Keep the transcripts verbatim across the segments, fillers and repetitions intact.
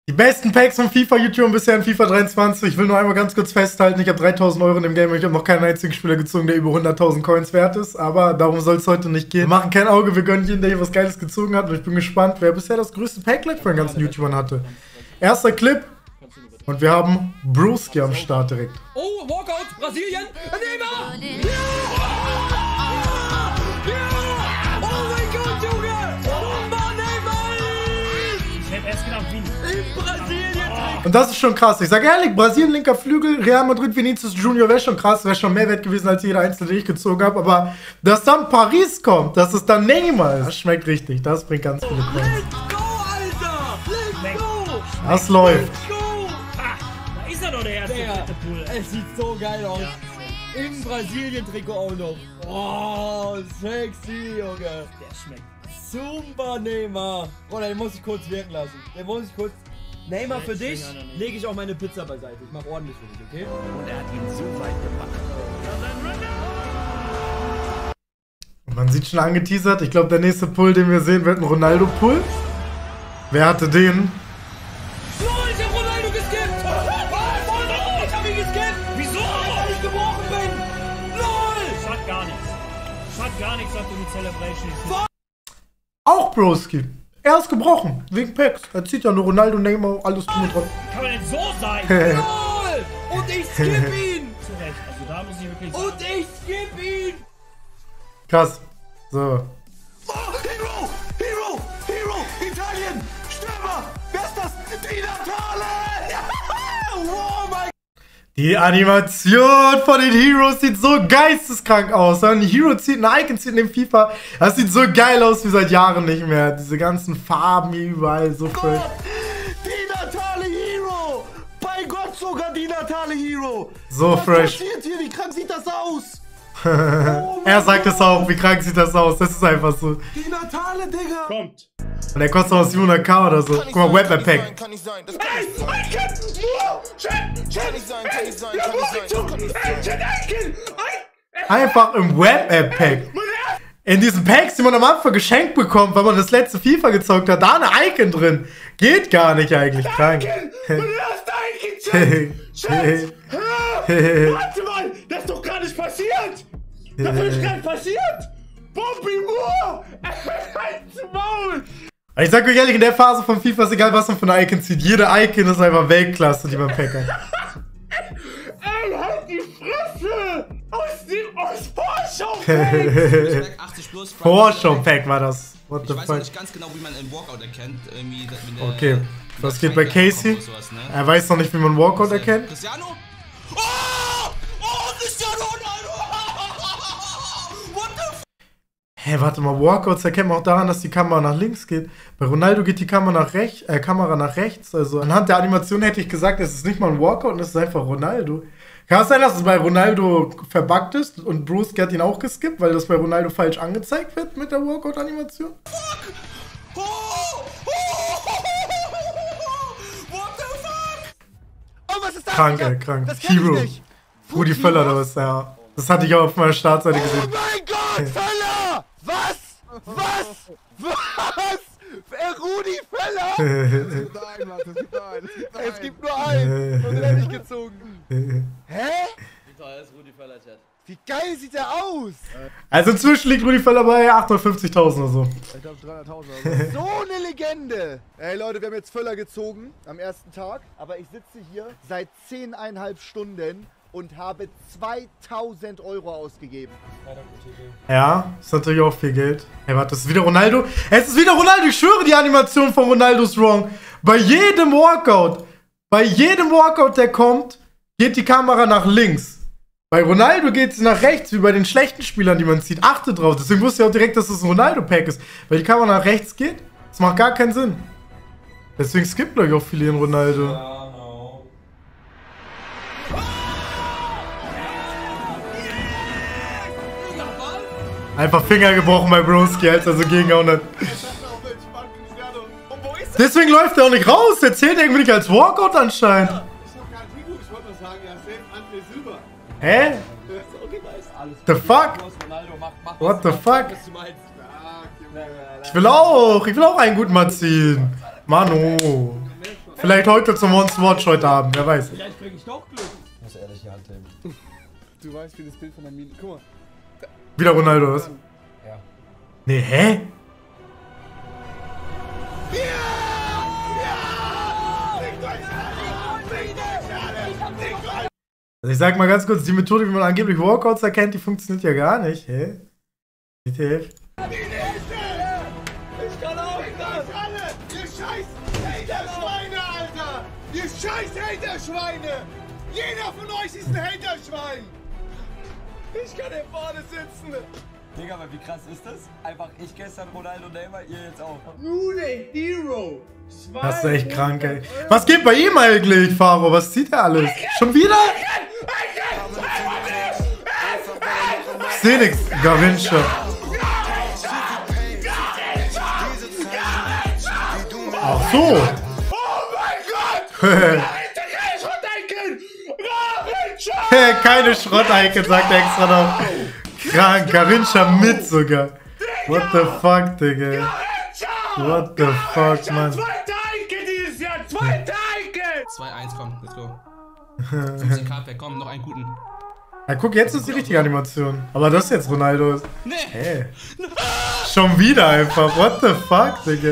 Die besten Packs von FIFA-YouTube bisher in FIFA dreiundzwanzig. Ich will nur einmal ganz kurz festhalten, ich habe dreitausend Euro in dem Game und ich habe noch keinen einzigen Spieler gezogen, der über hunderttausend Coins wert ist. Aber darum soll es heute nicht gehen. Wir machen kein Auge, wir gönnen jeden, der hier was Geiles gezogen hat. Und ich bin gespannt, wer bisher das größte Packlet von den ganzen YouTubern hatte. Erster Clip. Und wir haben Brewski am Start direkt. Oh, Walkout, Brasilien, Neymar! Ja! Ja! Oh mein Gott, Junge! Bomba Neymar! Ich hab erst gedacht, wie In Brasilien! Und das ist schon krass. Ich sag ehrlich, Brasilien, linker Flügel, Real Madrid, Vinicius Junior wäre schon krass, wäre schon mehr wert gewesen als jeder einzelne, den ich gezogen habe. Aber dass dann Paris kommt, dass es dann Neymar ist, das schmeckt richtig. Das bringt ganz viele Coins. Let's go, Alter! Let's go! Das läuft. Let's go! da ist er doch, der erste Der, fette Pool. es sieht so geil aus. Im Brasilien-Trikot auch noch. Oh, sexy, Junge. Der schmeckt. Super Neymar. Bruder, den muss ich kurz wirken lassen. Den muss ich kurz... Neymar, für dich lege ich auch meine Pizza beiseite. Ich mache ordentlich für dich, okay? Und er hat ihn so weit gemacht. Man sieht schon angeteasert. Ich glaube, der nächste Pull, den wir sehen, wird ein Ronaldo-Pull. Wer hatte den? Lol, ich hab Ronaldo geskippt! Ich hab ihn geskippt! Wieso? Weil ich gebrochen bin! Lol! Schadet gar nichts. Schadet gar nichts, sagt die Celebration. Auch Broski. Er ist gebrochen. Wegen Packs. Er zieht ja nur Ronaldo, Neymar, alles drin und dran. Wie kann man denn so sein? Lol! Und ich skip ihn! Zu Recht. Also da muss ich wirklich Und ich skip ihn! Krass. So. Oh, Hero! Hero! Hero! Italien! Stürmer! Wer ist das? Die Natale! Oh mein Die Animation von den Heroes sieht so geisteskrank aus. Ein Hero zieht, ein Icon zieht in dem FIFA. Das sieht so geil aus wie seit Jahren nicht mehr. Diese ganzen Farben hier überall, so fresh. Gott! Die Natale Hero! Bei Gott sogar die Natale Hero! So Was fresh. passiert hier? Wie krank sieht das aus? Er sagt es auch, wie krank sieht das aus. Das ist einfach so. Die Natale, Digga! kommt. Und der kostet auch siebenhundert oder so. Guck mal, Web-Pack. Kann nicht sein, das kann nicht sein. Ey, Icon! Wow! Chat! Chat! Kann nicht sein, kann nicht sein, kann nicht sein, kann nicht sein. Ey, Chat, Icon! Einfach im Web-Pack. In diesen Packs, die man am Anfang geschenkt bekommt, weil man das letzte FIFA gezockt hat, da eine Icon drin. Geht gar nicht eigentlich. Krank. Mein erster Icon, Chat! Chat! Hä? Warte mal! Das ist doch gar nicht passiert! Das ist gerade passiert! Bobby Moore! Halt's Maul! Ich sag euch ehrlich, in der Phase von FIFA ist egal, was man für eine Icon zieht. Jede Icon ist einfach Weltklasse, die man packt. Ey, halt die Fresse! Aus dem aus Vorschau-Pack! achtzig plus. Vorschau-Pack war das. What Ich the weiß fuck? nicht ganz genau, wie man einen Walkout erkennt. Irgendwie, wie eine, Okay, wie was das geht bei Schrank Casey? kommt oder sowas, ne? Er weiß noch nicht, wie man Walkout erkennt. Cristiano? Oh! Oh, Cristiano Ronaldo! What the f... Hä, hey, warte mal, Walkouts erkennt man auch daran, dass die Kamera nach links geht. Bei Ronaldo geht die Kamera nach, rech äh, Kamera nach rechts. Also anhand der Animation hätte ich gesagt, es ist nicht mal ein Walkout und es ist einfach Ronaldo. Kann es sein, dass es bei Ronaldo verbuggt ist und Brewski hat ihn auch geskippt, weil das bei Ronaldo falsch angezeigt wird mit der Walkout-Animation? Oh! Oh! What the fuck? Oh, was ist das? Krank, ey, krank. Das kenn ich Hero. nicht. Rudi Völler, das ist ja. Das hatte ich auch auf meiner Startseite gesehen. Oh mein Gott, Völler! Was? Was? Was? Äh, Rudi Völler? Es gibt nur einen, Mann, es gibt nur einen. Es gibt nur einen. Und den hätte ich gezogen. Hä? Wie teuer ist Rudi Völler, Chat? Wie geil sieht der aus? Also inzwischen liegt Rudi Völler bei achthundertfünfzigtausend oder so. Ich glaube dreihunderttausend oder so. So eine Legende. Ey Leute, wir haben jetzt Völler gezogen am ersten Tag. Aber ich sitze hier seit zehneinhalb Stunden und habe zweitausend Euro ausgegeben. Ja, ist natürlich auch viel Geld. Hey, warte, das ist wieder Ronaldo. Es ist wieder Ronaldo, ich schwöre, die Animation von Ronaldo ist wrong. Bei jedem Walkout, bei jedem Walkout, der kommt, geht die Kamera nach links. Bei Ronaldo geht sie nach rechts, wie bei den schlechten Spielern, die man zieht. Achtet drauf, deswegen wusste ich auch direkt, dass es ein Ronaldo-Pack ist. Weil die Kamera nach rechts geht, das macht gar keinen Sinn. Deswegen skippt euch auch viele in Ronaldo. Einfach Finger gebrochen bei Brewski, als er so gegengehauen hat. Deswegen läuft er auch nicht raus. Der zählt irgendwie nicht als Walkout anscheinend. Hä? The fuck? What the fuck? Ich will auch. Ich will auch einen guten mal ziehen. Mano. Vielleicht heute zum Monster Watch heute Abend, wer weiß. Vielleicht krieg ich doch Glück. Ich muss ehrlich die Hand nehmen. Du weißt, wie das Bild von der Mine. Guck mal. Wieder Ronaldo ist. Ja. Nee, hä? Also ich sag mal ganz kurz, die Methode, wie man angeblich Walkouts erkennt, die funktioniert ja gar nicht, hä? Bitte hilf. Ich kann auch nicht alle! Ihr scheiß Hater-Schweine, Alter! Ihr scheiß Hater-Schweine! Jeder von euch ist ein Hater-Schwein! Ich kann hier vorne sitzen! Digga, aber wie krass ist das? Einfach ich gestern Ronaldo Neymar, ihr jetzt auch. Rude Hero! Das ist echt krank, ey. Was geht bei ihm eigentlich, Faro? Was zieht er alles? Schon wieder? Ich seh nix, Garincha. Ach so. Oh mein Gott! Keine Schrott-Icon! Keine Schrott-Icon, sagt er extra noch. Krank, Garincha mit sogar. What the fuck, Digga? What the fuck, Mann? Zweite Icon dieses Jahr! Zweite Icon! zwei eins, komm, let's go. fünfzehn K Pack, komm, noch einen guten. Ja, guck, jetzt ist die richtige Animation. Aber das ist jetzt Ronaldo. Nee! Hey. Schon wieder einfach. What the fuck, Digga?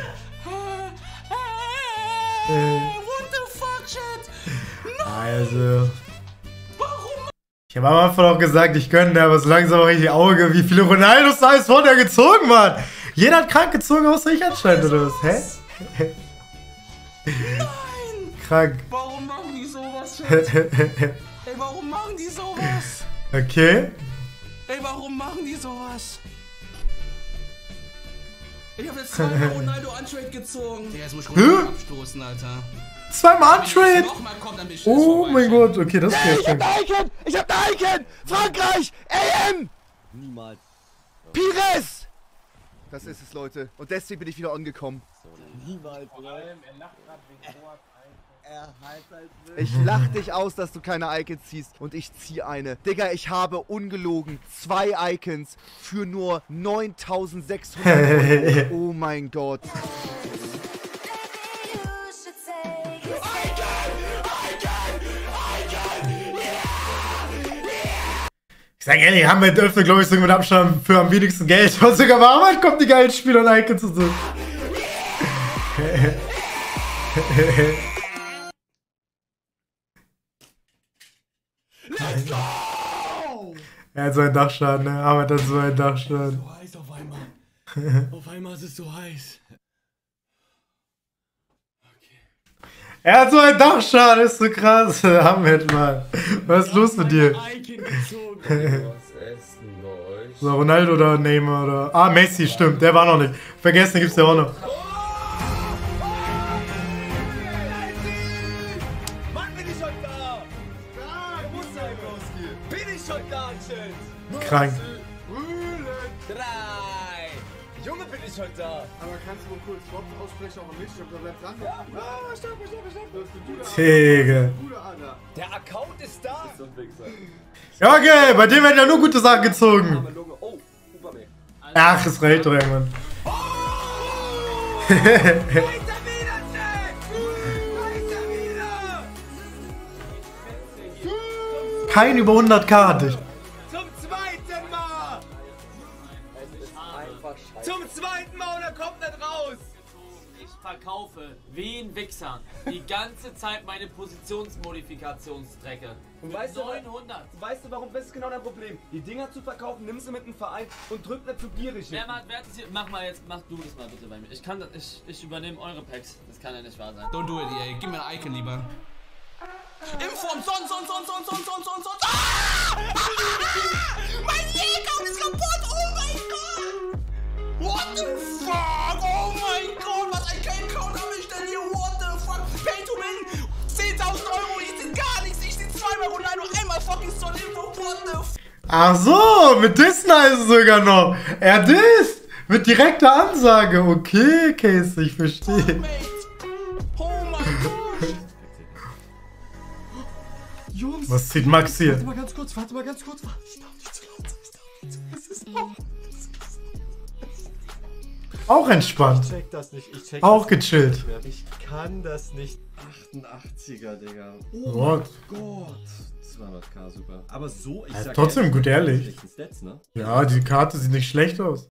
What the fuck, shit? Also. Ich habe am Anfang auch gesagt, ich gönne, aber so langsam auch richtig Auge, wie viele Ronaldos da ist von der gezogen, Mann. Jeder hat krank gezogen, außer ich anscheinend, oder was? Hä? Nein! Krank. Warum machen die sowas, Shit? Ey, warum machen die sowas? Okay. Ey, warum machen die sowas? Ich hab jetzt zweimal Ronaldo Untrade gezogen. Digga, jetzt muss ich Ronaldo abstoßen, Alter. Zweimal Untrade. Nochmal kommt, dann bin ich Oh mein Gott, okay, das Hey, geht ich hab schon. ne Icon! Ich hab ne Icon! Frankreich! A M! Niemals. Pires! Das ist es, Leute. Und deswegen bin ich wieder angekommen. Niemals, oder? Ich lach dich aus, dass du keine Icons ziehst. Und ich zieh eine. Digga, ich habe ungelogen zwei Icons für nur neuntausendsechshundert Euro. Oh mein Gott. Ich sag ehrlich, haben wir öfter, glaube ich, sogar mit Abstand für am wenigsten Geld. Und sogar bei Arbeit kommt die geilen Spiele und Icons und so. Let's go! Er hat so einen Dachschaden, ne? Arbeit hat so einen Dachschaden. So heiß auf einmal. Auf einmal ist es so heiß. Er hat so einen Dachschaden, ist so krass. Ahmed, Mann. Was ist los mit dir? So, Ronaldo oder Neymar oder... Ah, Messi, stimmt. Der war noch nicht. Vergessen, gibt's ja auch noch. Mann, bin ich schon da! Da, muss sein, Broski. Bin ich schon da, Schild. Krank. Drei. Junge, bin ich schon da. Aber kannst du mal kurz Wort aussprechen, auch nicht? Ich hab da bleibt dran. Ah, stopp, stopp, stopp. Digga. Der Account ist da. Ja, okay, bei dem werden ja nur gute Sachen gezogen. Oh, Superman. Ach, es reicht doch irgendwann. Weiter wieder, Jack! Weiter wieder! Kein über hundert K hatte ich. Zum zweiten Mal! Zum zweiten Mal und er kommt nicht raus! Ich verkaufe wie ein Wichser die ganze Zeit meine Positionsmodifikationstrecke. Und weißt du, neunhundert. weißt du warum? Das ist genau dein Problem. Die Dinger zu verkaufen, nimm sie mit einem Verein und drück nicht zu gierig. Wer mal, wer das hier, mach mal jetzt, mach du das mal bitte bei mir. Ich kann das, ich, ich übernehme eure Packs. Das kann ja nicht wahr sein. Don't do it, ey. Gib mir ein Icon lieber. Inform, Son, Son, Son, Son, Son, Son, Son, Son. Ah! Mein Jäger ist kaputt! Oh mein Gott! What the fuck? Oh mein Gott! Was ein Game-Count habe ich denn hier? What the fuck? Pay to win! zehntausend Euro, ich sehe gar nichts! Ich sehe zweimal Ronaldo, einmal fucking Son Info! What the fuck? Ach so, mit Dissen heißt es sogar noch. Er disst. Mit direkter Ansage. Okay, Case, ich verstehe. Oh mein Gott! Jungs, Was zieht Max hier? warte mal ganz kurz, warte mal ganz kurz. Es ist laut, es ist laut, es ist laut. Auch entspannt. Ich check das nicht. Ich check Auch das gechillt. Nicht mehr. Ich kann das nicht. achtundachtziger, Digga. Oh What? mein Gott. zweihunderttausend, super. Aber so, ich Ja, sag trotzdem ehrlich, gut ehrlich. schlechten Stats, ne? Ja, die Karte sieht nicht schlecht aus.